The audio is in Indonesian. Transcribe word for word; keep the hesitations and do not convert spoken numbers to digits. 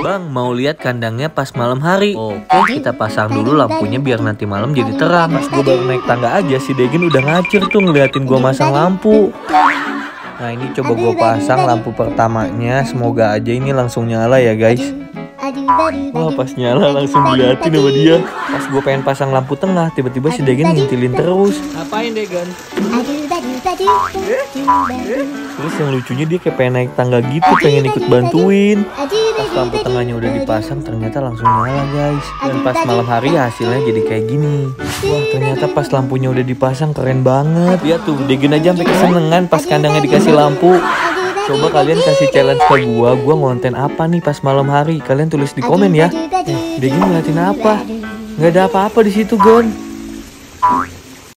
Bang, mau lihat kandangnya pas malam hari. Oke, kita pasang dulu lampunya biar nanti malam jadi terang. Pas gue baru naik tangga aja, si Degen udah ngacir tuh ngeliatin gue masang lampu. Nah ini coba gue pasang lampu pertamanya. Semoga aja ini langsung nyala ya guys. Wah pas nyala langsung diliatin sama dia. Pas gue pengen pasang lampu tengah, tiba-tiba si Degen ngintilin terus. Ngapain Degen? Terus yang lucunya dia kayak pengen naik tangga gitu, pengen ikut bantuin. Pas lampu tengahnya udah dipasang ternyata langsung nyala guys. Dan pas malam hari hasilnya jadi kayak gini. Wah ternyata pas lampunya udah dipasang keren banget. Lihat tuh Degen aja sampai kesenengan pas kandangnya dikasih lampu. Coba kalian kasih challenge ke gua, gua ngonten apa nih pas malam hari? Kalian tulis di komen ya. Eh, Degen ngeliatin apa? Nggak ada apa-apa di situ, Gon.